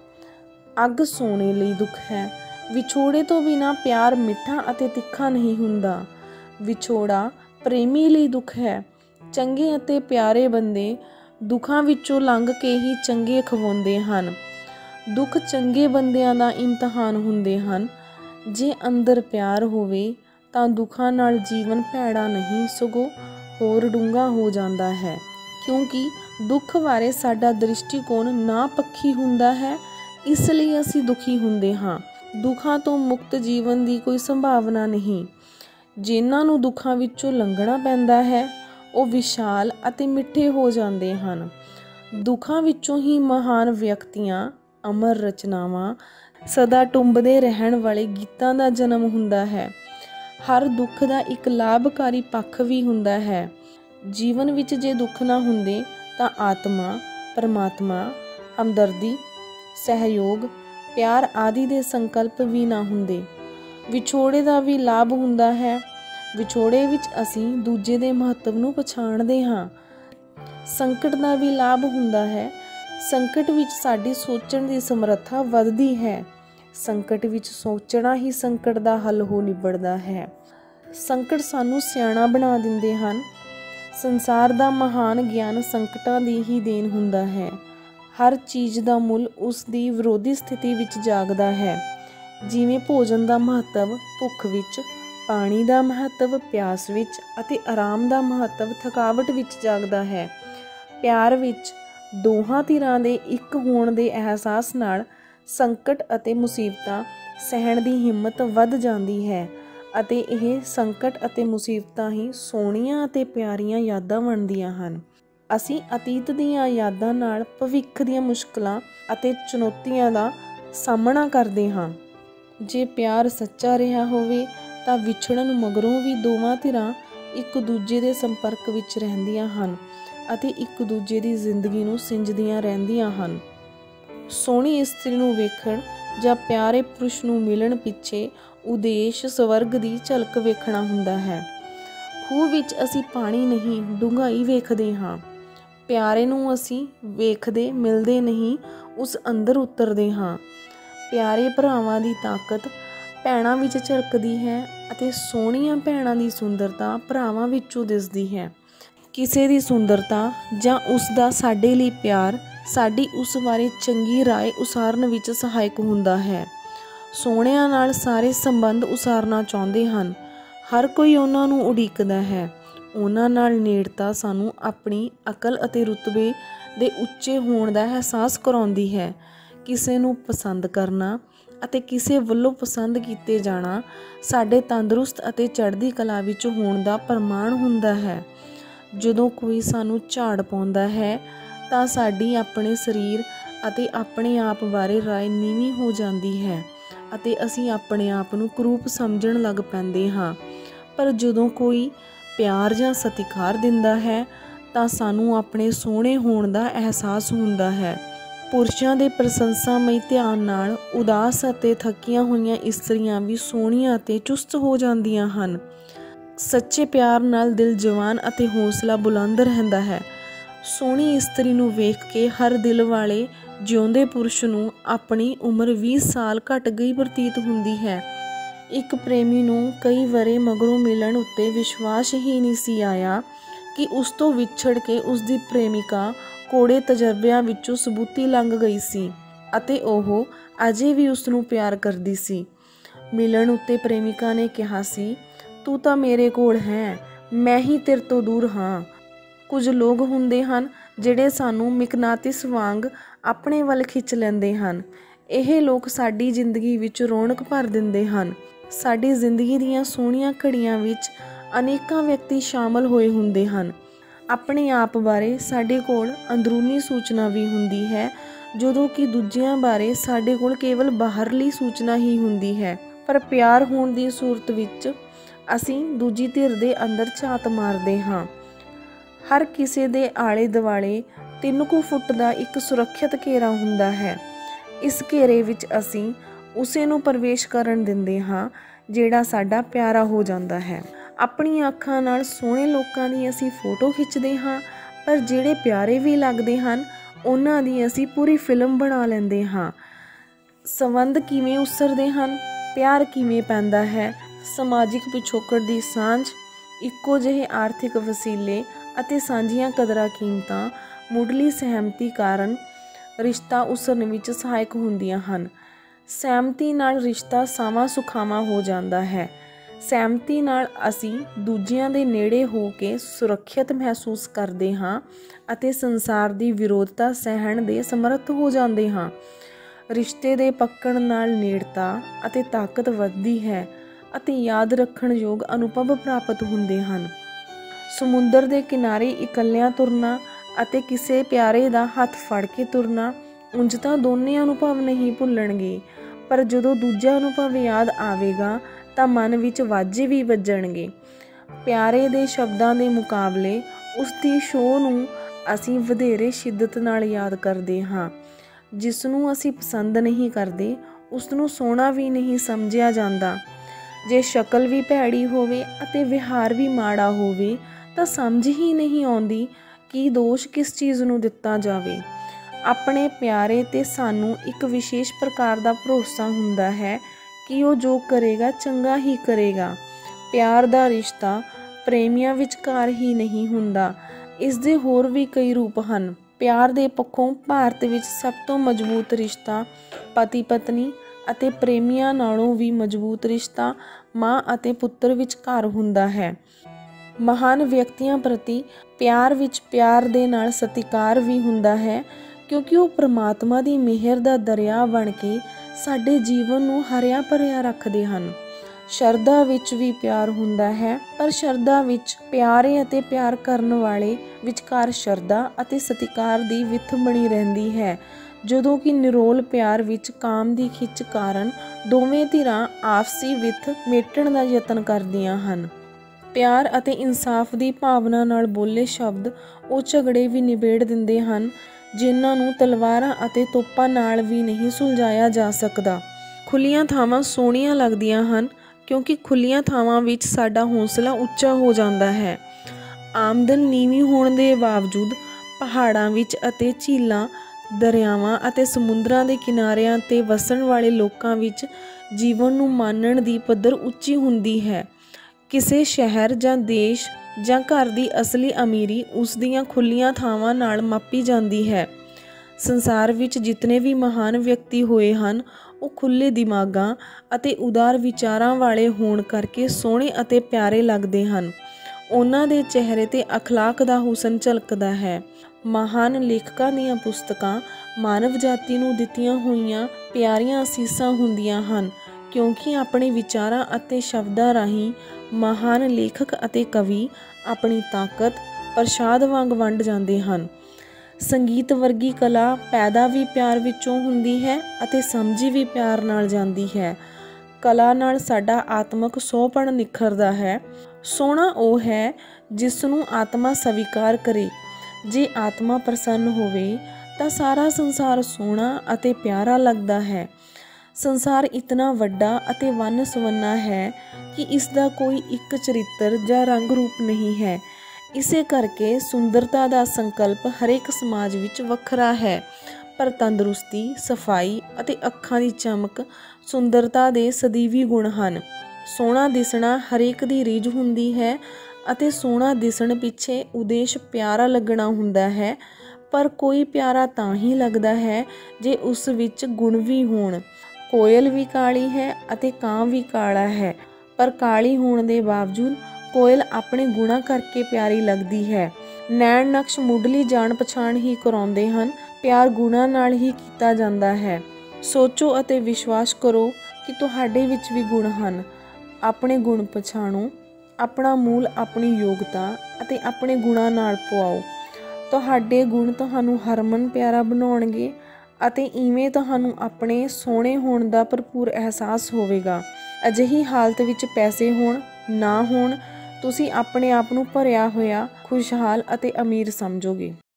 ਅੱਗ ਸੋਨੇ ਲਈ ਦੁੱਖ ਹੈ। ਵਿਛੋੜੇ ਤੋਂ ਬਿਨਾਂ ਪਿਆਰ ਮਿੱਠਾ ਅਤੇ ਤਿੱਖਾ ਨਹੀਂ ਹੁੰਦਾ। ਵਿਛੋੜਾ ਪ੍ਰੇਮੀ ਲਈ ਦੁੱਖ ਹੈ। ਚੰਗੇ ਅਤੇ ਪਿਆਰੇ ਬੰਦੇ ਦੁੱਖਾਂ ਵਿੱਚੋਂ ਲੰਘ ਕੇ ਹੀ ਚੰਗੇ ਅਖਵਾਉਂਦੇ ਹਨ। ਦੁੱਖ ਚੰਗੇ ਬੰਦਿਆਂ ਦਾ ਇਮਤਿਹਾਨ ਹੁੰਦੇ ਹਨ। ਜੇ ਅੰਦਰ ਪਿਆਰ ਹੋਵੇ ਤਾਂ ਦੁੱਖਾਂ ਨਾਲ ਜੀਵਨ ਭੈੜਾ ਨਹੀਂ ਸਗੋਂ ਹੋਰ ਡੂੰਘਾ ਹੋ ਜਾਂਦਾ ਹੈ। ਕਿਉਂਕਿ ਦੁੱਖ ਬਾਰੇ ਸਾਡਾ ਦ੍ਰਿਸ਼ਟੀਕੋਣ ਨਾ ਪੱਖੀ ਹੁੰਦਾ ਹੈ, ਇਸ ਲਈ ਅਸੀਂ ਦੁਖੀ ਹੁੰਦੇ ਹਾਂ। ਦੁੱਖਾਂ ਤੋਂ ਮੁਕਤ ਜੀਵਨ ਦੀ ਕੋਈ ਸੰਭਾਵਨਾ ਨਹੀਂ। ਜਿਨ੍ਹਾਂ ਨੂੰ ਦੁੱਖਾਂ ਵਿੱਚੋਂ ਲੰਘਣਾ ਪੈਂਦਾ ਹੈ ਉਹ ਵਿਸ਼ਾਲ ਅਤੇ ਮਿੱਠੇ ਹੋ ਜਾਂਦੇ ਹਨ। ਦੁੱਖਾਂ ਵਿੱਚੋਂ ਹੀ ਮਹਾਨ ਵਿਅਕਤੀਆਂ, ਅਮਰ ਰਚਨਾਵਾਂ, ਸਦਾ ਟੁੰਬਦੇ ਰਹਿਣ ਵਾਲੇ ਗੀਤਾਂ ਦਾ ਜਨਮ ਹੁੰਦਾ ਹੈ। ਹਰ ਦੁੱਖ ਦਾ ਇੱਕ ਲਾਭਕਾਰੀ ਪੱਖ ਵੀ ਹੁੰਦਾ ਹੈ। ਜੀਵਨ ਵਿੱਚ ਜੇ ਦੁੱਖ ਨਾ ਹੁੰਦੇ ਤਾਂ ਆਤਮਾ, ਪਰਮਾਤਮਾ, ਹਮਦਰਦੀ, ਸਹਿਯੋਗ, ਪਿਆਰ ਆਦਿ ਦੇ ਸੰਕਲਪ ਵੀ ਨਾ ਹੁੰਦੇ। ਵਿਛੋੜੇ ਦਾ ਵੀ ਲਾਭ ਹੁੰਦਾ ਹੈ। ਵਿਛੋੜੇ ਵਿੱਚ ਅਸੀਂ ਦੂਜੇ ਦੇ ਮਹੱਤਵ ਨੂੰ ਪਛਾਣਦੇ ਹਾਂ। ਸੰਕਟ ਦਾ ਵੀ ਲਾਭ ਹੁੰਦਾ ਹੈ। ਸੰਕਟ ਵਿੱਚ ਸਾਡੀ ਸੋਚਣ ਦੀ ਸਮਰੱਥਾ ਵੱਧਦੀ ਹੈ। ਸੰਕਟ ਵਿੱਚ ਸੋਚਣਾ ਹੀ ਸੰਕਟ ਦਾ ਹੱਲ ਹੋ ਨਿਬੜਦਾ ਹੈ। ਸੰਕਟ ਸਾਨੂੰ ਸਿਆਣਾ ਬਣਾ ਦਿੰਦੇ ਹਨ। ਸੰਸਾਰ ਦਾ ਮਹਾਨ ਗਿਆਨ ਸੰਕਟਾਂ ਦੀ ਹੀ ਦੇਣ ਹੁੰਦਾ ਹੈ। ਹਰ ਚੀਜ਼ ਦਾ ਮੁੱਲ ਉਸ ਦੀ ਵਿਰੋਧੀ ਸਥਿਤੀ ਵਿੱਚ ਜਾਗਦਾ ਹੈ। ਜਿਵੇਂ ਭੋਜਨ ਦਾ ਮਹੱਤਵ ਭੁੱਖ ਵਿੱਚ, ਪਾਣੀ ਦਾ ਮਹੱਤਵ ਪਿਆਸ ਵਿੱਚ ਅਤੇ ਆਰਾਮ ਦਾ ਮਹੱਤਵ ਥਕਾਵਟ ਵਿੱਚ ਜਾਗਦਾ ਹੈ। ਪਿਆਰ ਵਿੱਚ ਦੋਹਾਂ ਧਿਰਾਂ ਦੇ ਇੱਕ ਹੋਣ ਦੇ ਅਹਿਸਾਸ ਨਾਲ ਸੰਕਟ ਅਤੇ ਮੁਸੀਬਤਾਂ ਸਹਿਣ ਦੀ ਹਿੰਮਤ ਵੱਧ ਜਾਂਦੀ ਹੈ ਅਤੇ ਇਹ ਸੰਕਟ ਅਤੇ ਮੁਸੀਬਤਾਂ ਹੀ ਸੋਹਣੀਆਂ ਅਤੇ ਪਿਆਰੀਆਂ ਯਾਦਾਂ ਬਣਦੀਆਂ ਹਨ। ਅਸੀਂ ਅਤੀਤ ਦੀਆਂ ਯਾਦਾਂ ਨਾਲ ਭਵਿੱਖ ਦੀਆਂ ਮੁਸ਼ਕਲਾਂ ਅਤੇ ਚੁਣੌਤੀਆਂ ਦਾ ਸਾਹਮਣਾ ਕਰਦੇ ਹਾਂ। ਜੇ ਪਿਆਰ ਸੱਚਾ ਰਿਹਾ ਹੋਵੇ ਤਾਂ ਵਿਛੜਨ ਮਗਰੋਂ ਵੀ ਦੋਵਾਂ ਧਿਰਾਂ ਇੱਕ ਦੂਜੇ ਦੇ ਸੰਪਰਕ ਵਿੱਚ ਰਹਿੰਦੀਆਂ ਹਨ ਅਤੇ ਇੱਕ ਦੂਜੇ ਦੀ ਜ਼ਿੰਦਗੀ ਨੂੰ ਸਿੰਜਦੀਆਂ ਰਹਿੰਦੀਆਂ ਹਨ। ਸੋਹਣੀ ਇਸਤਰੀ ਨੂੰ ਵੇਖਣ ਜਾਂ ਪਿਆਰੇ ਪੁਰਸ਼ ਨੂੰ ਮਿਲਣ ਪਿੱਛੇ ਉਦੇਸ਼ ਸਵਰਗ ਦੀ ਝਲਕ ਵੇਖਣਾ ਹੁੰਦਾ ਹੈ। ਖੂਹ ਵਿੱਚ ਅਸੀਂ ਪਾਣੀ ਨਹੀਂ ਡੂੰਘਾਈ ਵੇਖਦੇ ਹਾਂ। ਪਿਆਰੇ ਨੂੰ ਅਸੀਂ ਵੇਖਦੇ ਮਿਲਦੇ ਨਹੀਂ, ਉਸ ਅੰਦਰ ਉਤਰਦੇ ਹਾਂ। ਪਿਆਰੇ ਭਰਾਵਾਂ ਦੀ ਤਾਕਤ ਭੈਣਾਂ ਵਿੱਚ ਝਲਕਦੀ ਹੈ ਅਤੇ ਸੋਹਣੀਆਂ ਭੈਣਾਂ ਦੀ ਸੁੰਦਰਤਾ ਭਰਾਵਾਂ ਵਿੱਚੋਂ ਦਿਸਦੀ ਹੈ। ਕਿਸੇ ਦੀ ਸੁੰਦਰਤਾ ਜਾਂ ਉਸ ਦਾ ਸਾਡੇ ਲਈ ਪਿਆਰ ਸਾਡੀ ਉਸ ਬਾਰੇ ਚੰਗੀ ਰਾਏ ਉਸਾਰਨ ਵਿੱਚ ਸਹਾਇਕ ਹੁੰਦਾ ਹੈ। ਸੋਹਣਿਆਂ ਨਾਲ ਸਾਰੇ ਸੰਬੰਧ ਉਸਾਰਨਾ ਚਾਹੁੰਦੇ ਹਨ। ਹਰ ਕੋਈ ਉਹਨਾਂ ਨੂੰ ਉਡੀਕਦਾ ਹੈ। ਉਹਨਾਂ ਨਾਲ ਨੇੜਤਾ ਸਾਨੂੰ ਆਪਣੀ ਅਕਲ ਅਤੇ ਰੁਤਬੇ ਦੇ ਉੱਚੇ ਹੋਣ ਦਾ ਅਹਿਸਾਸ ਕਰਾਉਂਦੀ ਹੈ। ਕਿਸੇ ਨੂੰ ਪਸੰਦ ਕਰਨਾ ਅਤੇ ਕਿਸੇ ਵੱਲੋਂ ਪਸੰਦ ਕੀਤੇ ਜਾਣਾ ਸਾਡੇ ਤੰਦਰੁਸਤ ਅਤੇ ਚੜ੍ਹਦੀ ਕਲਾ ਵਿੱਚ ਹੋਣ ਦਾ ਪ੍ਰਮਾਣ ਹੁੰਦਾ ਹੈ। ਜਦੋਂ ਕੋਈ ਸਾਨੂੰ ਝਾੜ ਪਾਉਂਦਾ ਹੈ ਤਾਂ ਸਾਡੀ ਆਪਣੇ ਸਰੀਰ ਅਤੇ ਆਪਣੇ ਆਪ ਬਾਰੇ ਰਾਏ ਨੀਵੀਂ ਹੋ ਜਾਂਦੀ ਹੈ ਅਤੇ ਅਸੀਂ ਆਪਣੇ ਆਪ ਨੂੰ ਕੁਰੂਪ ਸਮਝਣ ਲੱਗ ਪੈਂਦੇ ਹਾਂ। ਪਰ ਜਦੋਂ ਕੋਈ ਪਿਆਰ ਜਾਂ ਸਤਿਕਾਰ ਦਿੰਦਾ ਹੈ ਤਾਂ ਸਾਨੂੰ ਆਪਣੇ ਸੋਹਣੇ ਹੋਣ ਦਾ ਅਹਿਸਾਸ ਹੁੰਦਾ ਹੈ। ਪੁਰਸ਼ਾਂ ਦੇ ਪ੍ਰਸ਼ੰਸਾਮਈ ਧਿਆਨ ਨਾਲ ਉਦਾਸ ਅਤੇ ਥੱਕੀਆਂ ਹੋਈਆਂ ਇਸਤਰੀਆਂ ਵੀ ਸੋਹਣੀਆਂ ਅਤੇ ਚੁਸਤ ਹੋ ਜਾਂਦੀਆਂ ਹਨ। ਸੱਚੇ ਪਿਆਰ ਨਾਲ ਦਿਲ ਜਵਾਨ ਅਤੇ ਹੌਸਲਾ ਬੁਲੰਦ ਰਹਿੰਦਾ ਹੈ। ਸੋਹਣੀ ਇਸਤਰੀ ਨੂੰ ਵੇਖ ਕੇ ਹਰ ਦਿਲ ਵਾਲੇ ਜਿਉਂਦੇ ਪੁਰਸ਼ ਨੂੰ ਆਪਣੀ ਉਮਰ ਵੀਹ ਸਾਲ ਘੱਟ ਗਈ ਪ੍ਰਤੀਤ ਹੁੰਦੀ ਹੈ। ਇੱਕ ਪ੍ਰੇਮੀ ਨੂੰ ਕਈ ਵਰ੍ਹੇ ਮਗਰੋਂ ਮਿਲਣ ਉੱਤੇ ਵਿਸ਼ਵਾਸ ਹੀ ਨਹੀਂ ਸੀ ਆਇਆ ਕਿ ਉਸ ਤੋਂ ਵਿਛੜ ਕੇ ਉਸ ਦੀ ਪ੍ਰੇਮਿਕਾ ਕੋੜੇ ਤਜਰਬਿਆਂ ਵਿੱਚੋਂ ਸਬੂਤੀ ਲੰਘ ਗਈ ਸੀ ਅਤੇ ਉਹ ਅਜੇ ਵੀ ਉਸ ਨੂੰ ਪਿਆਰ ਕਰਦੀ ਸੀ। ਮਿਲਣ ਉੱਤੇ ਪ੍ਰੇਮਿਕਾ ਨੇ ਕਿਹਾ ਸੀ, ਤੂੰ ਤਾਂ ਮੇਰੇ ਕੋਲ ਹੈ, ਮੈਂ ਹੀ ਤੇਰੇ ਤੋਂ ਦੂਰ ਹਾਂ। ਕੁਝ ਲੋਕ ਹੁੰਦੇ ਹਨ ਜਿਹੜੇ ਸਾਨੂੰ ਮਿਕਨਾਤਿਸ ਵਾਂਗ ਆਪਣੇ ਵੱਲ ਖਿੱਚ ਲੈਂਦੇ ਹਨ। ਇਹ ਲੋਕ ਸਾਡੀ ਜ਼ਿੰਦਗੀ ਵਿੱਚ ਰੌਣਕ ਭਰ ਦਿੰਦੇ ਹਨ। ਸਾਡੀ ਜ਼ਿੰਦਗੀ ਦੀਆਂ ਸੋਹਣੀਆਂ ਘੜੀਆਂ ਵਿੱਚ ਅਨੇਕਾਂ ਵਿਅਕਤੀ ਸ਼ਾਮਲ ਹੋਏ ਹੁੰਦੇ ਹਨ। ਆਪਣੇ ਆਪ ਬਾਰੇ ਸਾਡੇ ਕੋਲ ਅੰਦਰੂਨੀ ਸੂਚਨਾ ਵੀ ਹੁੰਦੀ ਹੈ, ਜਦੋਂ ਕਿ ਦੂਜਿਆਂ ਬਾਰੇ ਸਾਡੇ ਕੋਲ ਕੇਵਲ ਬਾਹਰਲੀ ਸੂਚਨਾ ਹੀ ਹੁੰਦੀ ਹੈ। ਪਰ ਪਿਆਰ ਹੋਣ ਦੀ ਸੂਰਤ ਵਿੱਚ ਅਸੀਂ ਦੂਜੀ ਧਿਰ ਦੇ ਅੰਦਰ ਝਾਤ ਮਾਰਦੇ ਹਾਂ। ਹਰ ਕਿਸੇ ਦੇ ਆਲੇ ਦੁਆਲੇ ਤਿੰਨ ਕੁ ਫੁੱਟ ਦਾ ਇੱਕ ਸੁਰੱਖਿਅਤ ਘੇਰਾ ਹੁੰਦਾ ਹੈ। ਇਸ ਘੇਰੇ ਵਿੱਚ ਅਸੀਂ ਉਸੇ ਨੂੰ ਪ੍ਰਵੇਸ਼ ਕਰਨ ਦਿੰਦੇ ਹਾਂ ਜਿਹੜਾ ਸਾਡਾ ਪਿਆਰਾ ਹੋ ਜਾਂਦਾ ਹੈ। ਆਪਣੀਆਂ ਅੱਖਾਂ ਨਾਲ ਸੋਹਣੇ ਲੋਕਾਂ ਦੀ ਅਸੀਂ ਫੋਟੋ ਖਿੱਚਦੇ ਹਾਂ, ਪਰ ਜਿਹੜੇ ਪਿਆਰੇ ਵੀ ਲੱਗਦੇ ਹਨ ਉਹਨਾਂ ਦੀ ਅਸੀਂ ਪੂਰੀ ਫਿਲਮ ਬਣਾ ਲੈਂਦੇ ਹਾਂ। ਸੰਬੰਧ ਕਿਵੇਂ ਉਸਰਦੇ ਹਨ, ਪਿਆਰ ਕਿਵੇਂ ਪੈਂਦਾ ਹੈ, ਸਮਾਜਿਕ ਪਿਛੋਕੜ ਦੀ ਸਾਂਝ, ਇੱਕੋ ਜਿਹੇ ਆਰਥਿਕ ਵਸੀਲੇ ਅਤੇ ਸਾਂਝੀਆਂ ਕਦਰਾਂ ਕੀਮਤਾਂ ਮੁੱਢਲੀ ਸਹਿਮਤੀ ਕਾਰਨ ਰਿਸ਼ਤਾ ਉਸਰਨ ਵਿੱਚ ਸਹਾਇਕ ਹੁੰਦੀਆਂ ਹਨ। ਸਹਿਮਤੀ ਨਾਲ ਰਿਸ਼ਤਾ ਸਾਵਾਂ ਸੁਖਾਵਾਂ ਹੋ ਜਾਂਦਾ ਹੈ। ਸਹਿਮਤੀ ਨਾਲ ਅਸੀਂ ਦੂਜਿਆਂ ਦੇ ਨੇੜੇ ਹੋ ਕੇ ਸੁਰੱਖਿਅਤ ਮਹਿਸੂਸ ਕਰਦੇ ਹਾਂ ਅਤੇ ਸੰਸਾਰ ਦੀ ਵਿਰੋਧਤਾ ਸਹਿਣ ਦੇ ਸਮਰੱਥ ਹੋ ਜਾਂਦੇ ਹਾਂ। ਰਿਸ਼ਤੇ ਦੇ ਪੱਕਣ ਨਾਲ ਨੇੜਤਾ ਅਤੇ ਤਾਕਤ ਵੱਧਦੀ ਹੈ ਅਤੇ ਯਾਦ ਰੱਖਣ ਯੋਗ ਅਨੁਭਵ ਪ੍ਰਾਪਤ ਹੁੰਦੇ ਹਨ। ਸਮੁੰਦਰ ਦੇ ਕਿਨਾਰੇ ਇਕੱਲਿਆਂ ਤੁਰਨਾ ਅਤੇ ਕਿਸੇ ਪਿਆਰੇ ਦਾ ਹੱਥ ਫੜ ਕੇ ਤੁਰਨਾ, ਉਂਝ ਤਾਂ ਦੋਨੇ ਅਨੁਭਵ ਨਹੀਂ ਭੁੱਲਣਗੇ, ਪਰ ਜਦੋਂ ਦੂਜਾ ਅਨੁਭਵ ਯਾਦ ਆਵੇਗਾ ਤਾਂ ਮਨ ਵਿੱਚ ਵਾਜੇ ਵੀ ਵੱਜਣਗੇ। ਪਿਆਰੇ ਦੇ ਸ਼ਬਦਾਂ ਦੇ ਮੁਕਾਬਲੇ ਉਸ ਦੀ ਛੋਹ ਨੂੰ ਅਸੀਂ ਵਧੇਰੇ ਸ਼ਿੱਦਤ ਨਾਲ ਯਾਦ ਕਰਦੇ ਹਾਂ। ਜਿਸ ਨੂੰ ਅਸੀਂ ਪਸੰਦ ਨਹੀਂ ਕਰਦੇ ਉਸ ਨੂੰ ਸੋਹਣਾ ਵੀ ਨਹੀਂ ਸਮਝਿਆ ਜਾਂਦਾ। ਜੇ ਸ਼ਕਲ ਵੀ ਭੈੜੀ ਹੋਵੇ ਅਤੇ ਵਿਹਾਰ ਵੀ ਮਾੜਾ ਹੋਵੇ ਤਾਂ ਸਮਝ ਹੀ ਨਹੀਂ ਆਉਂਦੀ ਕਿ ਦੋਸ਼ ਕਿਸ ਚੀਜ਼ ਨੂੰ ਦਿੱਤਾ ਜਾਵੇ। ਆਪਣੇ ਪਿਆਰੇ 'ਤੇ ਸਾਨੂੰ ਇੱਕ ਵਿਸ਼ੇਸ਼ ਪ੍ਰਕਾਰ ਦਾ ਭਰੋਸਾ ਹੁੰਦਾ ਹੈ ਕਿ ਉਹ ਜੋ ਕਰੇਗਾ ਚੰਗਾ ਹੀ ਕਰੇਗਾ। ਪਿਆਰ ਦਾ ਰਿਸ਼ਤਾ ਪ੍ਰੇਮੀਆਂ ਵਿਚਕਾਰ ਹੀ ਨਹੀਂ ਹੁੰਦਾ, ਇਸ ਦੇ ਹੋਰ ਵੀ ਕਈ ਰੂਪ ਹਨ। ਪਿਆਰ ਦੇ ਪੱਖੋਂ ਭਾਰਤ ਵਿੱਚ ਸਭ ਤੋਂ ਮਜ਼ਬੂਤ ਰਿਸ਼ਤਾ ਪਤੀ ਪਤਨੀ ਅਤੇ ਪ੍ਰੇਮੀਆਂ ਨਾਲੋਂ ਵੀ ਮਜ਼ਬੂਤ ਰਿਸ਼ਤਾ ਮਾਂ ਅਤੇ ਪੁੱਤਰ ਵਿਚਕਾਰ ਹੁੰਦਾ ਹੈ। ਮਹਾਨ ਵਿਅਕਤੀਆਂ ਪ੍ਰਤੀ ਪਿਆਰ ਵਿੱਚ ਪਿਆਰ ਦੇ ਨਾਲ ਸਤਿਕਾਰ ਵੀ ਹੁੰਦਾ ਹੈ, ਕਿਉਂਕਿ ਉਹ ਪ੍ਰਮਾਤਮਾ ਦੀ ਮਿਹਰ ਦਾ ਦਰਿਆ ਬਣ ਕੇ ਸਾਡੇ ਜੀਵਨ ਨੂੰ ਹਰਿਆ ਭਰਿਆ ਰੱਖਦੇ ਹਨ। ਸ਼ਰਧਾ ਵਿੱਚ ਵੀ ਪਿਆਰ ਹੁੰਦਾ ਹੈ, ਪਰ ਸ਼ਰਧਾ ਵਿੱਚ ਪਿਆਰੇ ਅਤੇ ਪਿਆਰ ਕਰਨ ਵਾਲੇ ਵਿਚਕਾਰ ਸ਼ਰਧਾ ਅਤੇ ਸਤਿਕਾਰ ਦੀ ਵਿੱਥ ਬਣੀ ਰਹਿੰਦੀ ਹੈ, ਜਦੋਂ ਕਿ ਨਿਰੋਲ ਪਿਆਰ ਵਿੱਚ ਕਾਮ ਦੀ ਖਿੱਚ ਕਾਰਨ ਦੋਵੇਂ ਧਿਰਾਂ ਆਪਸੀ ਵਿੱਥ ਮੇਟਣ ਦਾ ਯਤਨ ਕਰਦੀਆਂ ਹਨ। ਪਿਆਰ ਅਤੇ ਇਨਸਾਫ ਦੀ ਭਾਵਨਾ ਨਾਲ ਬੋਲੇ ਸ਼ਬਦ ਉਹ ਝਗੜੇ ਵੀ ਨਿਬੇੜ ਦਿੰਦੇ ਹਨ ਜਿਨ੍ਹਾਂ ਨੂੰ ਤਲਵਾਰਾਂ ਅਤੇ ਤੋਪਾਂ ਨਾਲ ਵੀ ਨਹੀਂ ਸੁਲਝਾਇਆ ਜਾ ਸਕਦਾ। ਖੁੱਲ੍ਹੀਆਂ ਥਾਵਾਂ ਸੋਹਣੀਆਂ ਲੱਗਦੀਆਂ ਹਨ ਕਿਉਂਕਿ ਖੁੱਲ੍ਹੀਆਂ ਥਾਵਾਂ ਵਿੱਚ ਸਾਡਾ ਹੌਸਲਾ ਉੱਚਾ ਹੋ ਜਾਂਦਾ ਹੈ। ਆਮਦਨ ਨੀਵੀਂ ਹੋਣ ਦੇ ਬਾਵਜੂਦ ਪਹਾੜਾਂ ਵਿੱਚ ਅਤੇ ਝੀਲਾਂ, ਦਰਿਆਵਾਂ ਅਤੇ ਸਮੁੰਦਰਾਂ ਦੇ ਕਿਨਾਰਿਆਂ 'ਤੇ ਵਸਣ ਵਾਲੇ ਲੋਕਾਂ ਵਿੱਚ ਜੀਵਨ ਨੂੰ ਮਾਣਨ ਦੀ ਪੱਧਰ ਉੱਚੀ ਹੁੰਦੀ ਹੈ। ਕਿਸੇ ਸ਼ਹਿਰ ਜਾਂ ਦੇਸ਼ ਜਾਂ ਘਰ ਦੀ ਅਸਲੀ ਅਮੀਰੀ ਉਸ ਦੀਆਂ ਖੁੱਲ੍ਹੀਆਂ ਥਾਵਾਂ ਨਾਲ ਮਾਪੀ ਜਾਂਦੀ ਹੈ। ਸੰਸਾਰ ਵਿੱਚ ਜਿਤਨੇ ਵੀ ਮਹਾਨ ਵਿਅਕਤੀ ਹੋਏ ਹਨ ਉਹ ਖੁੱਲ੍ਹੇ ਦਿਮਾਗਾਂ ਅਤੇ ਉਦਾਰ ਵਿਚਾਰਾਂ ਵਾਲੇ ਹੋਣ ਕਰਕੇ ਸੋਹਣੇ ਅਤੇ ਪਿਆਰੇ ਲੱਗਦੇ ਹਨ। ਉਹਨਾਂ ਦੇ ਚਿਹਰੇ 'ਤੇ ਅਖਲਾਕ ਦਾ ਹੁਸਨ ਝਲਕਦਾ ਹੈ। ਮਹਾਨ ਲੇਖਕਾਂ ਦੀਆਂ ਪੁਸਤਕਾਂ ਮਾਨਵ ਜਾਤੀ ਨੂੰ ਦਿੱਤੀਆਂ ਹੋਈਆਂ ਪਿਆਰੀਆਂ ਅਸੀਸਾਂ ਹੁੰਦੀਆਂ ਹਨ, ਕਿਉਂਕਿ ਆਪਣੇ ਵਿਚਾਰਾਂ ਅਤੇ ਸ਼ਬਦਾਂ ਰਾਹੀਂ ਮਹਾਨ ਲੇਖਕ ਅਤੇ ਕਵੀ ਆਪਣੀ ਤਾਕਤ ਪ੍ਰਸ਼ਾਦ ਵਾਂਗ ਵੰਡ ਜਾਂਦੇ ਹਨ। ਸੰਗੀਤ ਵਰਗੀ ਕਲਾ ਪੈਦਾ ਵੀ ਪਿਆਰ ਵਿੱਚੋਂ ਹੁੰਦੀ ਹੈ ਅਤੇ ਸਮਝੀ ਵੀ ਪਿਆਰ ਨਾਲ ਜਾਂਦੀ ਹੈ। ਕਲਾ ਨਾਲ ਸਾਡਾ ਆਤਮਕ ਸੋਹਪਣ ਨਿਖਰਦਾ ਹੈ। ਸੋਹਣਾ ਉਹ ਹੈ ਜਿਸ ਨੂੰ ਆਤਮਾ ਸਵੀਕਾਰ ਕਰੇ। ਜੇ ਆਤਮਾ ਪ੍ਰਸੰਨ ਹੋਵੇ ਤਾਂ ਸਾਰਾ ਸੰਸਾਰ ਸੋਹਣਾ ਅਤੇ ਪਿਆਰਾ ਲੱਗਦਾ ਹੈ। ਸੰਸਾਰ ਇਤਨਾ ਵੱਡਾ ਅਤੇ ਵੰਨ ਸੁਵੰਨਾ ਹੈ ਕਿ ਇਸ ਦਾ ਕੋਈ ਇੱਕ ਚਰਿੱਤਰ ਜਾਂ ਰੰਗ ਰੂਪ ਨਹੀਂ ਹੈ। ਇਸੇ ਕਰਕੇ ਸੁੰਦਰਤਾ ਦਾ ਸੰਕਲਪ ਹਰੇਕ ਸਮਾਜ ਵਿੱਚ ਵੱਖਰਾ ਹੈ, ਪਰ ਤੰਦਰੁਸਤੀ, ਸਫਾਈ ਅਤੇ ਅੱਖਾਂ ਦੀ ਚਮਕ ਸੁੰਦਰਤਾ ਦੇ ਸਦੀਵੀ ਗੁਣ ਹਨ। ਸੋਹਣਾ ਦਿਸਣਾ ਹਰੇਕ ਦੀ ਰੀਝ ਹੁੰਦੀ ਹੈ ਅਤੇ ਸੋਹਣਾ ਦਿਸਣ ਪਿੱਛੇ ਉਦੇਸ਼ ਪਿਆਰਾ ਲੱਗਣਾ ਹੁੰਦਾ ਹੈ, ਪਰ ਕੋਈ ਪਿਆਰਾ ਤਾਂ ਹੀ ਲੱਗਦਾ ਹੈ ਜੇ ਉਸ ਵਿੱਚ ਗੁਣ ਵੀ ਹੋਣ। ਕੋਇਲ ਵੀ ਕਾਲੀ ਹੈ ਅਤੇ ਕਾਂ ਵੀ ਕਾਲਾ ਹੈ, ਪਰ ਕਾਲੀ ਹੋਣ ਦੇ ਬਾਵਜੂਦ ਕੋਇਲ ਆਪਣੇ ਗੁਣਾਂ ਕਰਕੇ ਪਿਆਰੀ ਲੱਗਦੀ ਹੈ। ਨੈਣ ਨਕਸ਼ ਮੁੱਢਲੀ ਜਾਣ ਪਛਾਣ ਹੀ ਕਰਾਉਂਦੇ ਹਨ। ਪਿਆਰ ਗੁਣਾਂ ਨਾਲ ਹੀ ਕੀਤਾ ਜਾਂਦਾ ਹੈ। ਸੋਚੋ ਅਤੇ ਵਿਸ਼ਵਾਸ ਕਰੋ ਕਿ ਤੁਹਾਡੇ ਵਿੱਚ ਵੀ ਗੁਣ ਹਨ। ਆਪਣੇ ਗੁਣ ਪਛਾਣੋ। ਆਪਣਾ ਮੂਲ ਆਪਣੀ ਯੋਗਤਾ ਅਤੇ ਆਪਣੇ ਗੁਣਾਂ ਨਾਲ ਪਵਾਓ। ਤੁਹਾਡੇ ਗੁਣ ਤੁਹਾਨੂੰ ਹਰਮਨ ਪਿਆਰਾ ਬਣਾਉਣਗੇ ਅਤੇ ਇਵੇਂ ਤੁਹਾਨੂੰ ਆਪਣੇ ਸੋਹਣੇ ਹੋਣ ਦਾ ਭਰਪੂਰ ਅਹਿਸਾਸ ਹੋਵੇਗਾ। ਅਜਿਹੀ ਹਾਲਤ ਵਿੱਚ ਪੈਸੇ ਹੋਣ ਨਾ ਹੋਣ, ਤੁਸੀਂ ਆਪਣੇ ਆਪ ਨੂੰ ਭਰਿਆ ਹੋਇਆ, ਖੁਸ਼ਹਾਲ ਅਤੇ ਅਮੀਰ ਸਮਝੋਗੇ।